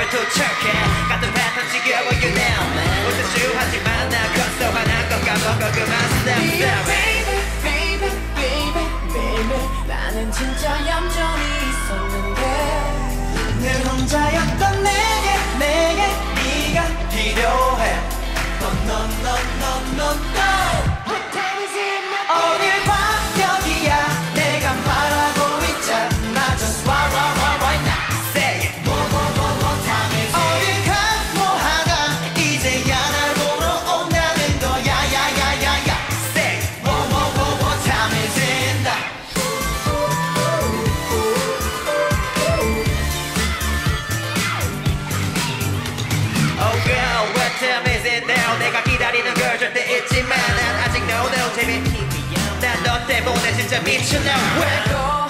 도착해 같은 패턴 지겨워 you now 우쭈쭈하지만 나 건설하는 건 까먹어 그만 스텝 Baby, baby, baby, baby 나는 진짜 얌전히 있었는데 늘 혼자였던 내게 네가 필요해 No 어딜 봐 여기야 내가 말하고 있잖아 Just right now Say it time is 어딜 가 뭐하나 이제야 날 보러 온다는 거야 야야야야야 Say it time is in the Oh girl what time is it now 내가 기다리는 걸 절대 잊지마 난 아직 no 재미 난 너 때문에 진짜 미쳐나 Let go